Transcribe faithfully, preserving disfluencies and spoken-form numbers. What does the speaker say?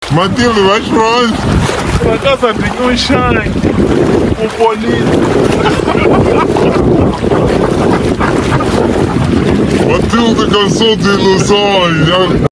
Matilde, vais para onde? Para casa tinha um shine, um polícia. Matilde cansou de ilusões. Já...